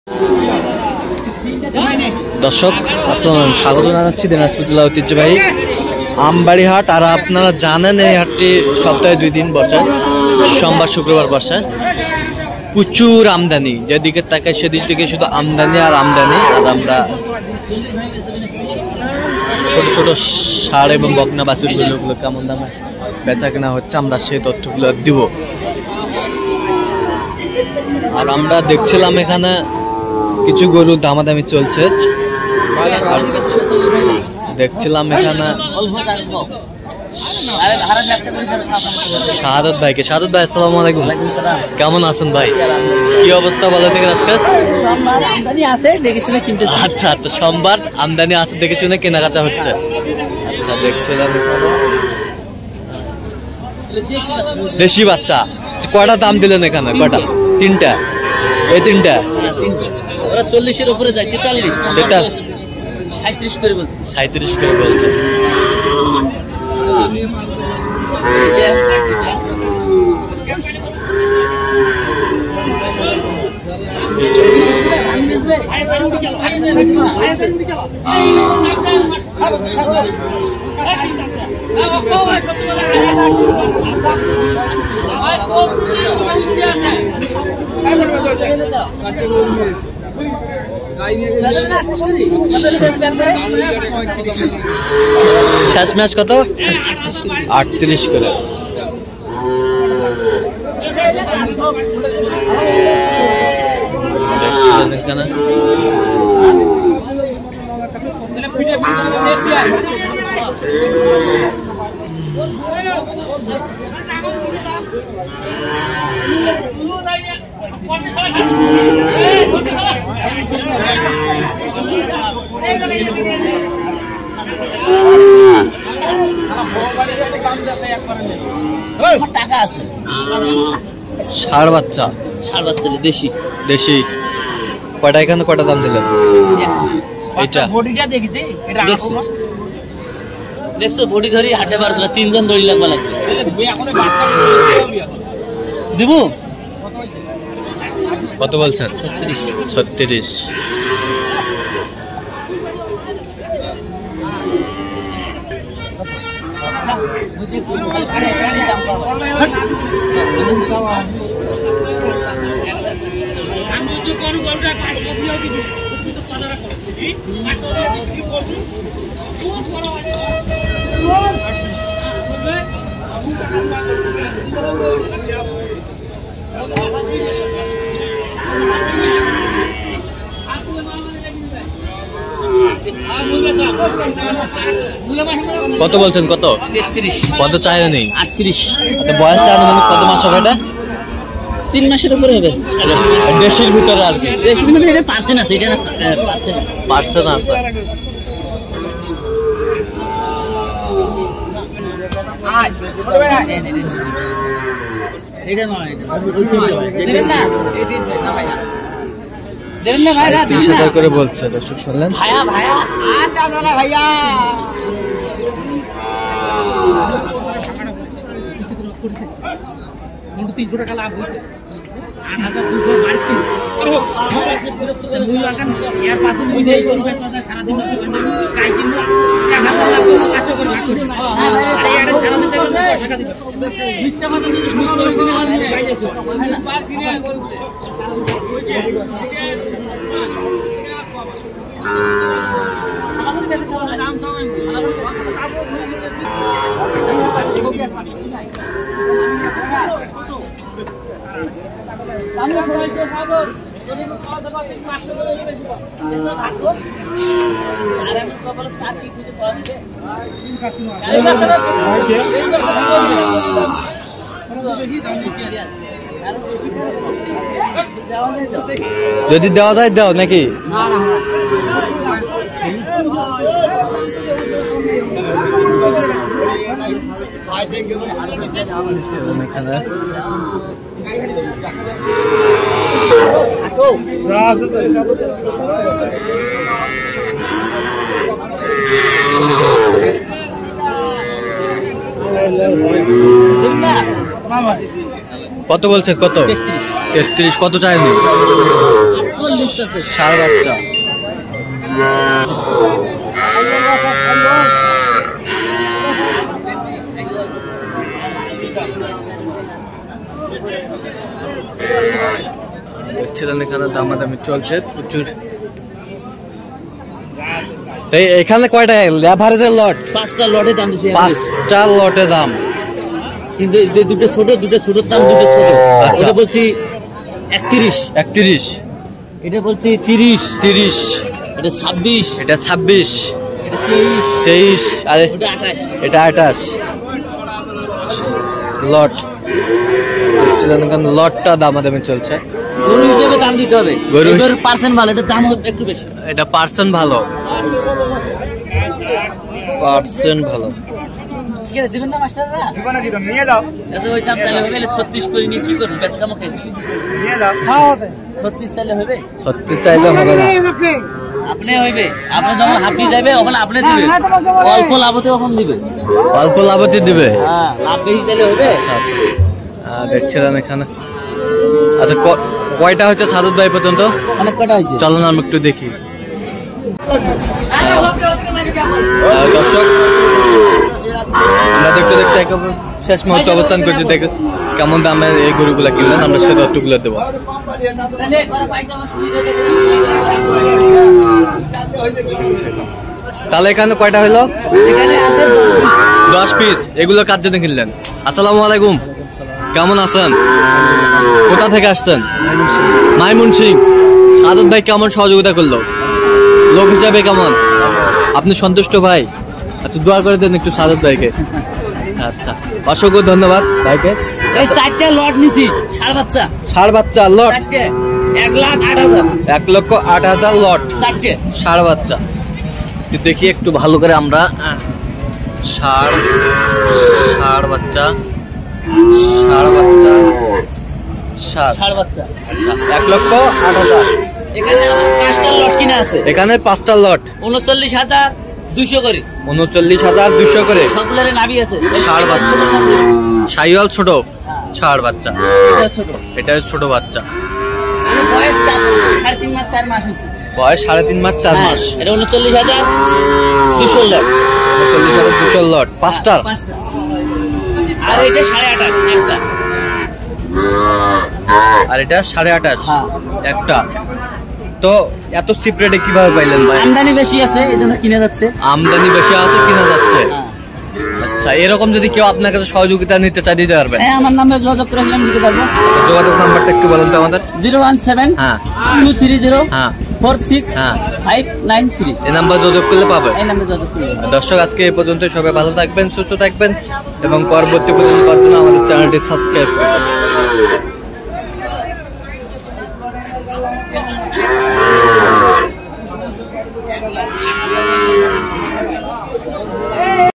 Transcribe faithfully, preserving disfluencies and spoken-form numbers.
দর্শক আসসালামু স্বাগত জানাচ্ছি দিনাজপুর জেলা ঐতিহ্যবাহী আমবাড়ি হাট। আর আপনারা জানেন এই হাটটি সপ্তাহে দুই দিন বসে, সোমবার শুক্রবার বসে। প্রচুর আমদানি, যেদিকে তাকায় সেদিক থেকে শুধু আমদানি আর আমদানি। আর আমরা ছোট ছোট ষাঁড় এবং বকনা বাছুরগুলো কেমন দামে বেচা কেনা হচ্ছে আমরা সেই তথ্যগুলো দিব। আর আমরা দেখছিলাম এখানে কিছু গরু দামাদামি চলছে। দেখছিলাম এখানে শাহাদত ভাইকে। শাহাদত ভাই আসসালামু আলাইকুম। কেমন আছেন ভাই? কি অবস্থা বলা থেকে আজকে? আচ্ছা আচ্ছা, সোমবার আমদানি আছে দেখে শুনে কেনাকাটা হচ্ছে। আচ্ছা, দেখছিলাম দেশি বাচ্চা। কয়টা দাম দিলেন এখানে? কয়টা? তিনটা। এই তিনটা ওরা চল্লিশের উপরে যায়। তেতাল্লিশ সাঁত্রিশ করে বলছে। সাঁত্রিশ করে বলছে। শেষ ম্যাচ কত? আটত্রিশ করে। টাকা আছে। ষাঁড় বাচ্চা। ষাঁড় বাচ্চা দেশি। দেশি কয়টা? এখানে কয়টা দাম দিলেন? এটা বডিটা দেখিতে এটা দেখছো দেখছো বডি ধরি হাটে পারছ তিনজন দড়ি লাগবা লাগবে। দিব কত বলছেন? ছত্রিশ। ছত্রিশ। কত বলছেন? কত? তেত্রিশ। কত চাই নেই? আটত্রিশ। বয়স চাই মানে কত মাস হবে এটা? তিন মাসের উপরে হবে। দেশের ভিতরে আর কি? দেশের ভিতরে এটা পার্সেন্ট আছে। এটা পার্সেন্ট পার্সেন্ট আছে। এটা নয়, দেবেন না দেবেন না ভাইরা, তিরিশ হাজার করে বলছে। দর্শক শুনলেন? ভাইয়া ভাইয়া আচ্ছা না ভাইয়া তিনশো টাকা লাভ হয়েছে। আট হাজার দুশো বাড়তি সারাদিন নষ্ট করে গাই কিনবো এক হাজার লাভ করবো পাঁচশো করে ভাগ করি সারাদিন মিথ্যা কথা যদি দেওয়া যায় দাও নাকি? এখানে কত বলছেন? কত? তেত্রিশ। কত চাইনি? ষাঁড় বাচ্চা। দেখছিলেন এখানে দামাদামি চলছে প্রচুর। এই এখানে কয়টা লেভারেজের লট? পাঁচটা লটে দাম দিছি। পাঁচটা লটে দাম, কিন্তু দুটো ছোট, দুটো ছোটর দাম দুটো ছোট। আচ্ছা এটা বলছি একত্রিশ। একত্রিশ, এটা বলছি তিরিশ। তিরিশ, এটা ছাব্বিশ, এটা ছাব্বিশ, এটা তেইশ, তেইশ, আরে ওটা আঠাশ। এটা আঠাশ। লট দেখছিলেন এখানে লটটা দামাদামি চলছে। গরু হিসেবে দাম দিতে হবে। গরু গরুর পার্সেন্ট ভালো, এটা দাম হবে একটু বেশি। এটা পার্সেন্ট ভালো, পার্সেন্ট ভালো। ঠিক আছে, দিবেন না মাস্টাররা? দিবেন না, দিবেন নিয়ে যাও। এটা ওই দাম চাইলে হবে, ছত্রিশ করে নিয়ে কি করব? বেচা কামো খেয়ে নিয়ে যাও। হ্যাঁ হবে। ছত্রিশ চাইলে হবে? ছত্রিশ চাইলে হবে না। আপনি হইবে, আপনি যখন হাফি যাবে ওখানে আপনি দিবে, অল্প লাভতে ওখানে দিবে। অল্প লাভতে দিবে? হ্যাঁ, লাভ বেশি চাইলে হবে। আচ্ছা আচ্ছা, দেখছিলেন এখানে। আচ্ছা, কয়টা হচ্ছে সাদত ভাই পর্যন্ত? অনেক কটা হয়েছে। চলেন আমি একটু দেখি। দর্শক, আমরা দেখতে দেখতে একেবারে শেষ মুহূর্তে অবস্থান করছি। দেখে কেমন দামে এই গরুগুলা কিনলেন, আমরা সে তথ্যগুলো দেবো। তাহলে এখানে কয়টা হইলো? দশ পিস। এগুলো কার জন্য কিনলেন? আসসালামু আলাইকুম, কেমন আছেন? কোথা থেকে আসছেন? মাইমুন সিং। সাদত ভাই কেমন সহযোগিতা করলো? লোক হিসাবে কেমন? আপনি সন্তুষ্ট ভাই? আচ্ছা, দোয়া করে দেন একটু সাদত ভাইকে। আচ্ছা আচ্ছা, অসংখ্য ধন্যবাদ ভাইকে। এই চারটে লট নিছি, ষাঁড় বাচ্চা। ষাঁড় বাচ্চা লট এক লাখ আট হাজার। এক লক্ষ আট হাজার লট চারটে ষাঁড় বাচ্চা। দেখি একটু ভালো করে আমরা। ষাঁড় ষাঁড় বাচ্চা, ষাঁড় বাচ্চা, ষাঁড় ষাঁড় বাচ্চা। আচ্ছা, এক লক্ষ আট হাজার। এখানে আমার পাঁচটা লট কিনা আছে। এখানে পাঁচটা লট উনচল্লিশ হাজার দুইশো করে। উনচল্লিশ হাজার দুইশো করে। সবগুলোর নাভি আছে। ষাঁড় বাচ্চা, শাহিওয়াল ছোট ষাঁড় বাচ্চা। এটা ছোট, এটা ছোট বাচ্চা। এর বয়স চার- সাড়ে তিন মাস চার মাস হয়েছে। বয়স সাড়ে তিন মাস চার মাস। এটা উনচল্লিশ হাজার দুশো লট। উনচল্লিশ হাজার দুশো লট, পাঁচটার। পাঁচটা। আর এটা সাড়ে আঠাশ একটা। আর এটা সাড়ে আঠাশ হ্যাঁ। একটা। তো এত চিপ রেটে কিভাবে পাইলেন ভাই? আমদানি বেশি আছে, এই জন্য কিনে যাচ্ছে। আমদানি বেশি আছে, কিনা যাচ্ছে। হ্যাঁ। আচ্ছা, এরকম যদি কেউ আপনার কাছে সহযোগিতা নিতে চায়, দিতে পারবেন? হ্যাঁ, আমার নামে যোগাযোগ করে আসলে আমি দিতে পারবো। আচ্ছা, যোগাযোগ নাম্বারটা একটু বলেন তো আমাদের। জিরো ওয়ান সেভেন হ্যাঁ টু থ্রি জিরো হ্যাঁ ফোর সিক্স হ্যাঁ ফাইভ নাইন থ্রি। এই নাম্বার যোগাযোগ করলে পাবে। এই নামে যোগাযোগ করলে। দর্শক, আজকে এই পর্যন্ত। সবাই ভালো থাকবেন, সুস্থ থাকবেন এবং পরবর্তী পর্যন্ত পাওয়ার জন্য আমাদের চ্যানেলটি সাবস্ক্রাইব করবেন।